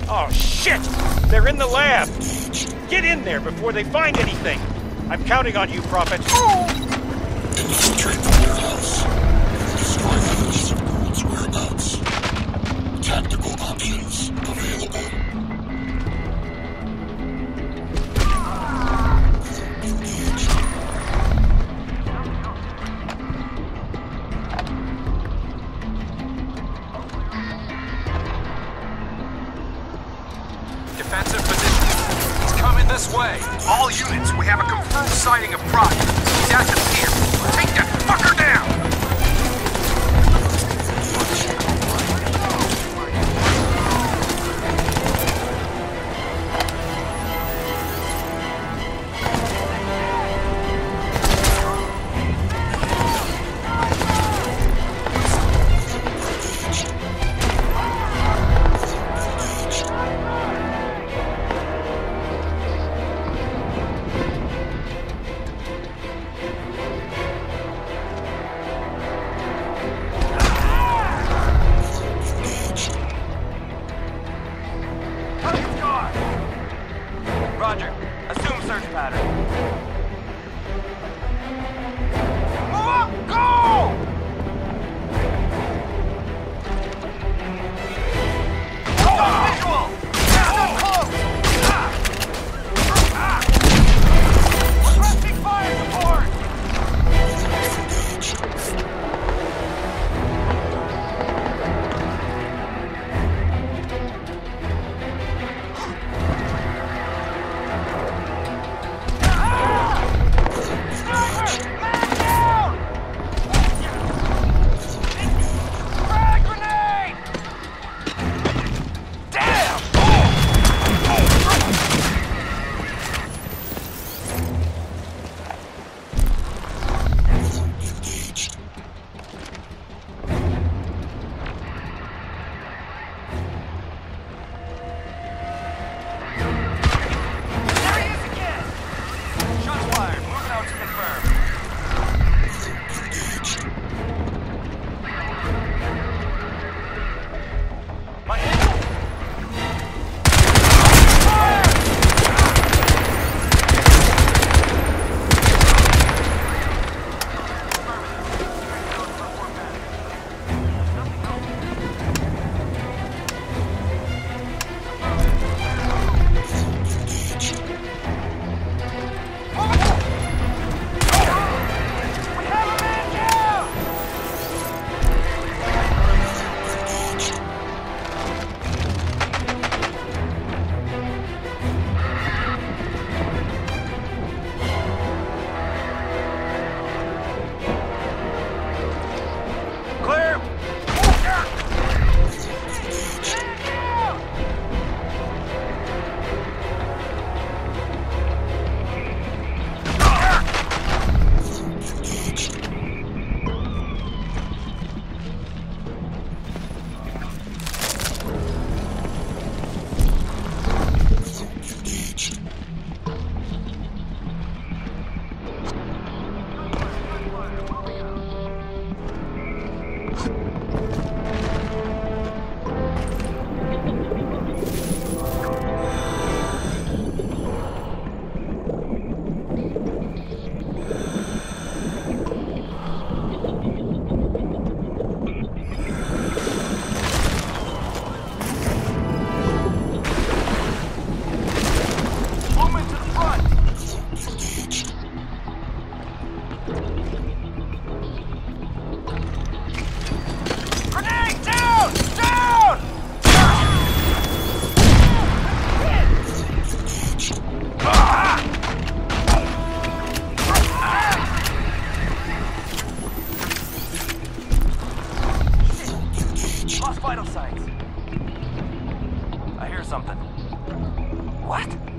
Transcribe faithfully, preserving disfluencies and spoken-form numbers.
Oh, shit! They're in the lab! Get in there before they find anything! I'm counting on you, Prophet. Infiltrate the warehouse. Destroy evidence of Gould's whereabouts. Tactical options available. Defensive position. He's coming this way. All units, we have a confirmed sighting of Project. He's at the pier. Take that fucker down! Roger. Assume search pattern. Move up! Go! Oh, visual! Now close! Requesting fire support! Vital signs. I hear something. What?